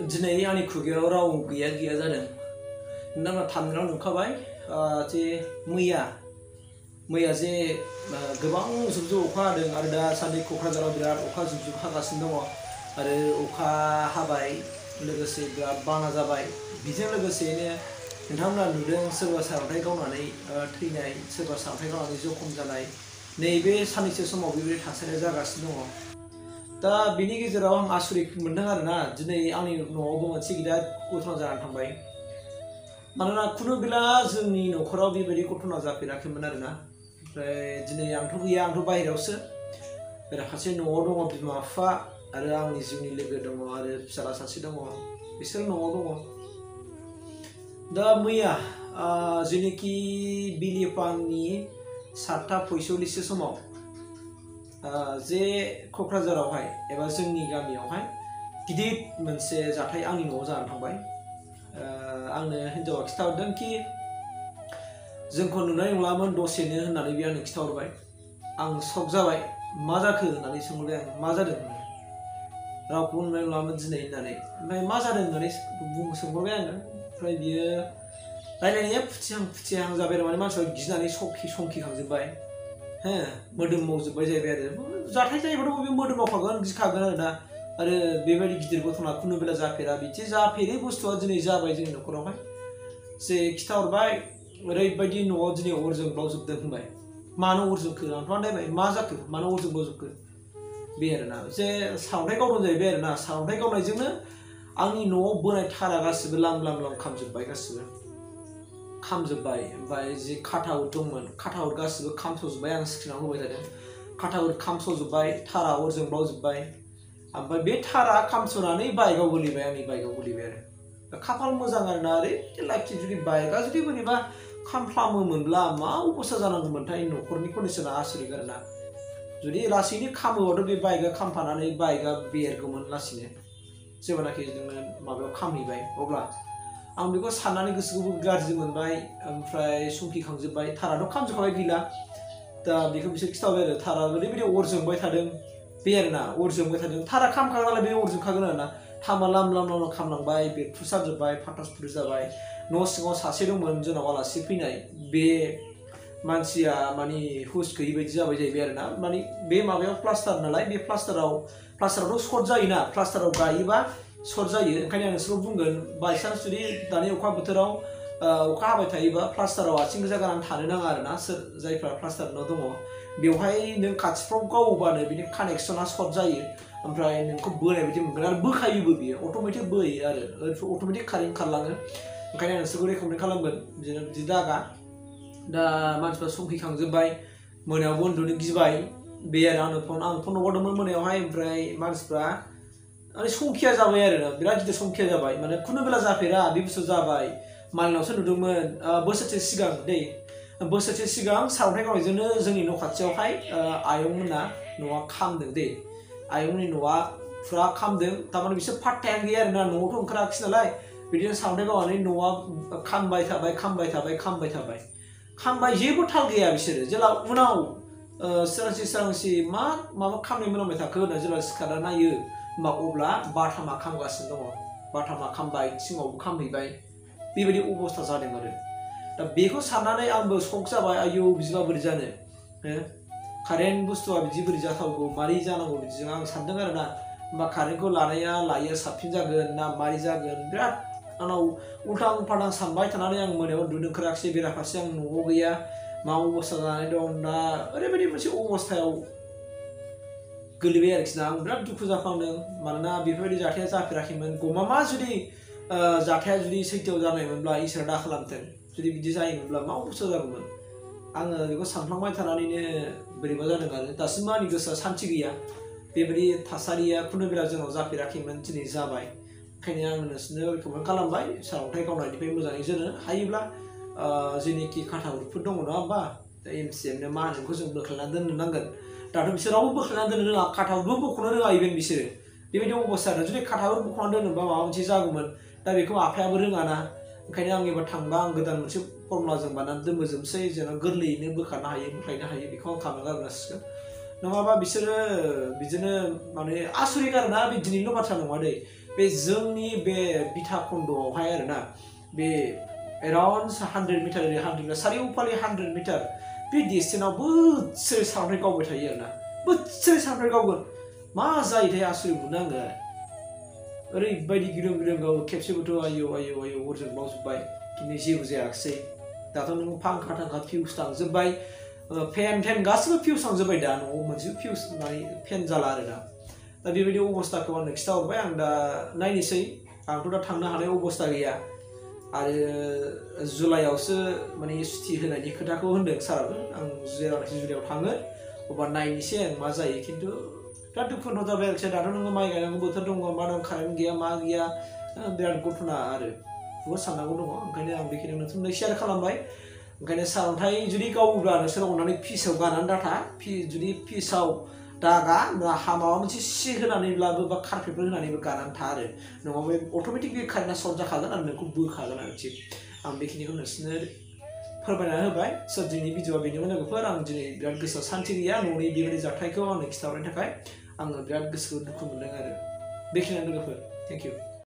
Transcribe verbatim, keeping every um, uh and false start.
दिनै आंनि खुगायाव राव गैया गैया जादों। नोंथांमोना थामनेलाव नुखाबाय जे मैया मैया जे गोबां जुब जुब अखा हादों आरो दासान्दि क'क्राझाराव बिराद अखा जुब जुब हागासिनो दङ आरो अखा हाबाय लोगोसे बिराद बाना जाबाय। बेजों लोगोसेनो नोंथांमोना नुदों सोरबा सारन्थाइ गावनानै थैनाय, सोरबा सारन्थाइ गावनानै जखम जानाय। नैबे साननैसो समाव बेबायदि थासारिया जागासिनो दङ। दा बिनि गेजेराव आं आसरित मोनदों आरोना, दिनै आंनि न'आवबो मोनसे गिदिर घटना जानानै थांबाय। मानोना खुनु बेला जोंनि न'खराव बेबायदि घटना जाफेराखैमोन आरोना। ओमफ्राय दिनै आंथ' गैया, आंथ' बाहेरायावसो बेराफारसे न'आव दङ बिमा बिफा आरो आंनि जिउनि लोगो दङ आरो फिसाला सासे दङ, बिसोर न'आव दङ। दा मैया जेनोखि बिलिपांनि सातथा पयसल्लिससो समाव जे क'क्राझारावहाय एबा जोंनि गामियावहाय गिदिर मोनसे जाथाय आंनि न'आव जानानै थांबाय। आंनो हिन्जावा खिन्थाहरदों कि जोंखौ नुनाय नंलामोन दसेनो होननानै बे आंनो खिन्थाहरबाय। आं शक जाबाय, मा जाखो होननानै सोंहरबाय आं, मा जादों रावखौबो नुनाय नंलामोन दिनै होननानै। ओमफ्राय मा जादों होननानै बुं सोंहरबाय आङो। ओमफ्राय बियो रायलायनाया फुथिहां फुथिहां जाबाय आरो, माने मानसिफ्रा गिनानै सखि संखिखांजोब्बाय, हो मोदोम मावजोब्बाय जाहैबाय आरो। जाथाय जायोबाथ' बे मोदोम मावखागोन, गिखागोन आरोना। आरो बेबायदि गिदिर घटना खुनु बेला जाफेरा, बिदि जाफेरै बुस्थुआ दिनै जाबाय जोंनि न'खरावहाय। जे खिन्थाहरबाय ओरैबायदि न'आव दिनै अर जोंब्लावजोबदों होनबाय। मानो अर जोंखो? आंथ' आन्दायबाय, मा जाखो मानो अर जोंब्लावजोबखो बे आरोना। जे सारन्थाइ गावदों जाहैबाय आरोना। सारन्थाइ गावनायजोंनो आंनि न'आव बोनाय थारा गासिबो लाम लाम लाम खामजोब्बाय, गासिबो खामजोब्बाय। ओमफ्राय जि खाथाउट दंमोन, खाथाउट गासिबो खामस'जोब्बाय। आं स्क्रिनाव होबाय थादों, खाथाउट खामस'जोब्बाय, थारा अर जोंब्लावजोब्बाय। ओमफ्राय बे थारा खामस'नानै बाइकआव गोलैबाय, आंनि बाइकआव गोलैबाय आरो। खाफाल मोजां आरोना, ओरैबायदि लाखि जुदि बाइकआ जुदि बोरैबा खामफ्रामोमोनब्ला मा अबस्था जानांगौमोनथाय, न'खरनि कन्डिसना आसरित आरोना। जुदि लासैनो खामोबाथ' बे बाइकआ खामफानानै बाइकआ बेरगौमोन लासैनो, जेब्लानाखि जोङो माबायाव खामहैबाय। अब्ला आं बेखौ साननानै गोसोखौबो गाज्रि मोनबाय, ओमफ्राय संखिखांजोब्बाय। थाराथ' खामजोबखाबाय, गैला। दा बेखौ बिसोर खिन्थाबाय आरो, थारा ओरैबायदि अर जोंबाय थादों बे आरोना, अर जोंबाय थादों। थारा खामखागोन नालाय बे अर जोंखागोन आरोना। थामा लाम लाम लाम खामलांबाय, बेरफ्रुसारजोब्बाय, फाटास फुटुस जाबाय। न' सिङाव सासे दंमोन जोंनाव आलासि फैनाय, बे मानसिया माने हुस गैयि बायदि जाबाय जाहैबाय आरोना। माने बे माबायाव प्लास्टार नालाय, बे प्लास्टाराव प्लास्टारावथ' सर्ट जायोना, प्लास्टाराव गायोबा सर्ट जायो। ओंखायनो आं नोंसोरखौ बुंगोन, बायसान्स जुदि दानि अखा बोथोराव अखा हाबाय थायोबा प्लास्टाराव आथिं गोजा गानानै थानो नाङा आरोना। सोर जायफ्रा प्लास्टार न' दङ, बेवहाय नों खाथिफ्राव गावोबानो बिनि कानेक्सना सर्ट जायो, ओमफ्राय नोंखौ बोनाय बायदि मोनगोन आरो बोखायोबो बियो, अट'मेटिक बोयो आरो अट'मेटिक कारेन्ट खारलाङो। ओंखायनो आं नोंसोरखौ रेकमेन्ड खालामगोन बिदिनो बिदि दागा। दा मानसिफ्रा संखिखांजोब्बाय, मोनायावबो उन्दुनो गिबाय बे आरो। आंनो फन आं फन हगारदोंमोन मोनायावहाय, ओमफ्राय मानसिफ्रा माने संखिया जाबाय आरो, बिराद गिदिर संखिया जाबाय। माने खुनु बेला जाफेरा बे बुस्थु जाबाय। मालायनावसो नुदोंमोन बोसोरसे सिगां दै, बोसोरसे सिगां सारन्थाइ गावनायजोंनो जोंनि न' खाथियावहाय आयंमोना न'आ खामदों दै। आयंनि न'आ फुरा खामदों, थारमाने बिसोर पात्तायानो गैया आरोना, न'आवथ' ओंखाराखिसै नालाय। बिदिनो सारन्थाइ गावनानै न'आ खामबाय थाबाय, खामबाय थाबाय, खामबाय थाबाय, खामबाय, जेबो थाल गैया बिसोरो। जेला उनाव सोरांसि सोरांसि मा माबा खामनाय मोनामबाय थाखो होनना जेब्ला सिखारना नायो, होमबा अब्ला बाथामा खामगासिनो दङ। बाथामा खामबाय, थिङावबो खामहैबाय, बेबायदि अबस्था जादों आरो। दा बेखौ साननानै आंबो शक जाबाय, आयौ बिदिबा बोरै जानो, कारेन्ट बुस्थुआ बिदि बोरै जाथावगौ, मारै जानांगौ बिदिजों आं सानदों आरोना। होमबा कारेन्टखौ लानाया लायैया साबसिन जागोन ना मारै जागोन, बिराद आंनाव उल्थां फाल्थां सानबाय थानानै आं मोनायाव उन्दुनो ओंखाराखिसै। बेराफारसे आं न'आव गैया, मा अबस्था जानानै दं दा, ओरैबायदि मोनसे अबस्थायाव गोलैबाय आरोखि ना। आं बिराद दुखु जाफ्लांदों, मानोना बेफोरबायदि जाथाया जाफेराखैमोन। गमामा जुदि जाथाया जुदि सैथोआव जानायमोनब्ला, इसोरा दा खालामथों, जुदि बिदि जायोमोनब्ला मा अबस्था जागौमोन। आङो बेखौ सानफ्लांबाय थानानैनो बोरैबा जादों आरो। दासिमबो आंनि गोसोआ सान्थि गैया, बेबायदि थासारिया खुनु बेला जोंनाव जाफेराखैमोन, दिनै जाबाय। ओंखायनो आं नोंसोरनो रेकमेन्ड खालामबाय, सारन्थाइ गावनायनिफ्राय मोजाङै जोनो हायोब्ला जेनोखि खाथाउटफोर दङ नङा होमबा, एम सि एमनो मा होनो बेखौ जों बोख्लायनानै दोननो नांगोन। दाथ' बिसोर रावबो बोख्लायनानै दोननो रोङा, खाथाउटबो बख'नो रोङा इभेन बिसोरो। बेबायदि अबस्था आरो। जुदि खाथाउट बख'नानै दोनोबा माबा मोनसे जागौमोन, दा बेखौ आफायाबो रोङाना। ओंखायनो आं एबार थांबा आं गोदान मोनसे फर्मुलाजों बानायनानै दोनबोजोबसै, जेन' गोरलैयैनो बोखारनो हायो, बोख्लायनो हायो, बेखौ आं खालामनो गारगासिनो। नङाबा बिसोरो बिदिनो माने आसरित आरोना, बे दिनैल' बाथ्रा नङा दै। बे जोंनि बे बिथा खन्दआवहाय आरोना बे एराउन्ड हान्ड्रेड मिटार हान्ड्रेड सारिय'फाले हान्ड्रेड मिटार बे डिस्टेन्सआव बोसोरै सारन्थाइ गावबाय थायो आरोना बोसोरै सारन्थाइ गावगोन मा जायोथाय आसरित मोनो आङो ओरैबायदि गिदिर गिदिर गावो खेबसेबोथ' आयौ आयौ आयौ अरजों बावजोब्बाय खिन्थु जेबो जायाखिसै दाथ' नों फांखा थांखा फिउस थांजोब्बाय फेन टेन गासिबो फिउस थांजोब्बाय दा न'आव मोनसे फिउस माने फेन जाला आरो दा दा बेबायदि अबस्थाखौ आंनो खिथाहरबाय आं दा नायनोसै आंथ' दा थांनो हानाय अबस्था गैया आरो जुलाइआवसो माने सुटि होनायनि खोथाखौ होनदों साराबो आं जेरावनाखि जुलाइआव थाङो अब्ला नायनोसै आं मा जायो खिन्थु बिराद दुखुनांथाव जाबाय आरोखि दाथ' नोङो माइ गायनांगौ बोथोर दङ मा दं कारेन्ट गैया मा गैया बिराद घटना आरो बहुद साननांगौ दङ ओंखायनो आं बेखिनियाव नोंथांनो शेयार खालामबाय ओंखायनो सारन्थाइ जुदि गावोब्ला नोंसोर अननानै फिसाव गानानै दाथा जुदि फिसाव दागा हा माबा मोनसे सि होनानैब्लाबो बा कार्पेटफोर होनानैबो गानानै था आरो नङाबा अट'मेटिक बे कारेन्टआ सर्ट जाखागोन आरो नोंखौ बोखागोन आरो थिग आं बेखिनिखौ नोंसोरनो फोरमायना होबाय स' दिनैनि भिडिअआ बेनोमोन लोगोफोर आं दिनै बिराद गोसोआव सान्थि गैया न'नि बेबायदि जाथायखौ आंनो खिथाहरनायनि थाखाय आङो बिराद गोसोखौ दुखु मोनदों आरो बेखिनियानो लोगोफोर थेंक इउ